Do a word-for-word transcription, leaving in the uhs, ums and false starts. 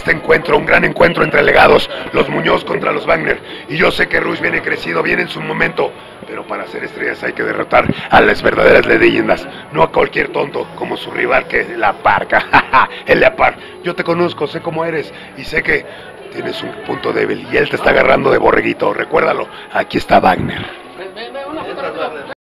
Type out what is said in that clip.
este encuentro, un gran encuentro entre legados, los Muñoz contra los Wagner. Y yo sé que Rush viene crecido, viene en su momento, pero para ser estrellas hay que derrotar a las verdaderas leyendas, no a cualquier tonto como su rival, que es la Parca, el Leopard. Yo te conozco, sé cómo eres y sé que tienes un punto débil y él te está agarrando de borreguito. Recuérdalo, aquí está Wagner.